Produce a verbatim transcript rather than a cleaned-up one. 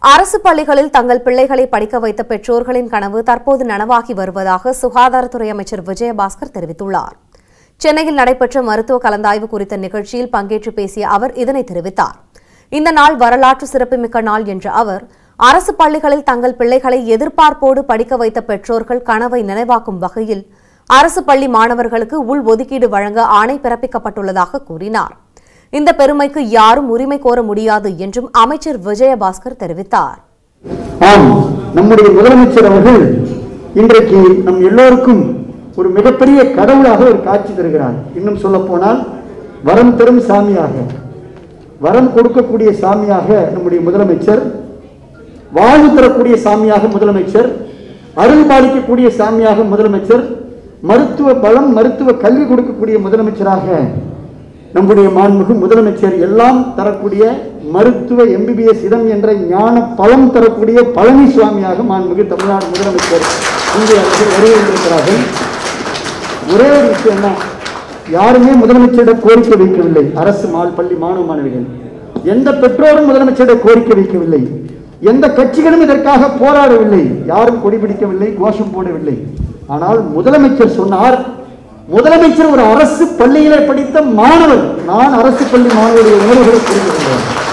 அரசு பள்ளிகளில் தங்கள் பிள்ளைகளை படிக்க வைத்த பெற்றோர்களின் கனவு தற்போது நனவாகி வருவதாக சுகாதாரத்துறை அமைச்சர் விஜயபாஸ்கர் தெரிவித்துள்ளார். சென்னையில் நடைபெற்ற மருத்துவ கலந்தாய்வு குறித்த நிகழ்ச்சியில் பங்கேற்று பேசிய அவர் இதனை தெரிவித்தார். இந்த நாள் வரலாற்று சிறப்புமிக்க நாள் என்ற அவர், அரசு பள்ளிகளில் தங்கள் பிள்ளைகளை எதிர்பார்ப்போடு படிக்க வைத்த பெற்றோர்கள் கனவை நினைவாக்கும் வகையில் அரசு பள்ளி மாணவர்களுக்கு உள் ஒதுக்கீடு வழங்க ஆணை பிறப்பிக்கப்பட்டுள்ளதாக கூறினார். இந்த பெருமைக்கு யாரும் உரிமை கோர முடியாது என்றும் அமைச்சர் விஜயபாஸ்கர் தெரிவித்தார். ஆம், நம்முடைய முதலமைச்சர் அவர்கள் இன்றைக்கு நம் எல்லோருக்கும் ஒரு மிகப்பெரிய கடவுளாக ஒரு காட்சி தருகிறார். இன்னும் சொல்ல போனால் வரம் தரும் சாமியாக, வரம் கொடுக்கக்கூடிய சாமியாக நம்முடைய முதலமைச்சர், வாழ்வு தரக்கூடிய சாமியாக முதலமைச்சர், அருள் பாலிக்கக்கூடிய சாமியாக முதலமைச்சர், மருத்துவ பலம் மருத்துவ கல்வி கொடுக்கக்கூடிய முதலமைச்சராக நம்முடைய மாண்புமிகு முதலமைச்சர், எல்லாம் தரக்கூடிய மருத்துவ எம்பிபிஎஸ் இடம் என்ற ஞான பலம் தரக்கூடிய பழனிசுவாமியாக மாண்புமிகு தமிழ்நாடு முதலமைச்சர் இங்கே வருகிறார்கள். ஒரே ஒரு விஷயம் தான், யாருமே முதலமைச்சரிடம் கோரிக்கை வைக்கவில்லை. அரசு மால் பள்ளி மாணவ மாணவிகள் எந்த பெற்றோரும் முதலமைச்சரிடம் கோரிக்கை வைக்கவில்லை. எந்த கட்சிகளும் இதற்காக போராடவில்லை. யாரும் கொடிபிடிக்கவில்லை, கோஷம் போடவில்லை. ஆனால் முதலமைச்சர் சொன்னார், முதலமைச்சர் ஒரு அரசு பள்ளியிலே படித்த மாணவர், நான் அரசு பள்ளி மாணவருடைய உணர்வுகளை புரிந்து கொண்டேன்.